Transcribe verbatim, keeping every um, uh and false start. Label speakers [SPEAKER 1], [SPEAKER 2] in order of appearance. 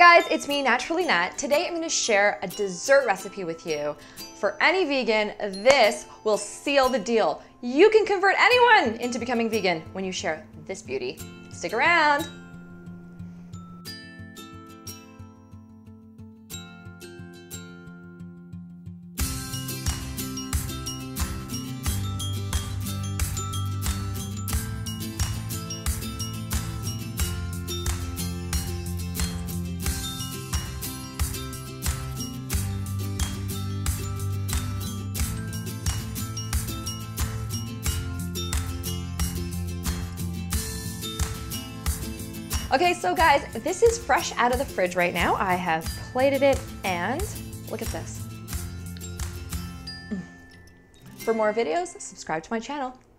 [SPEAKER 1] guys, it's me, Naturalienat. Today I'm gonna share a dessert recipe with you. For any vegan, this will seal the deal. You can convert anyone into becoming vegan when you share this beauty. Stick around. Okay, so guys, this is fresh out of the fridge right now. I have plated it and look at this. For more videos, subscribe to my channel.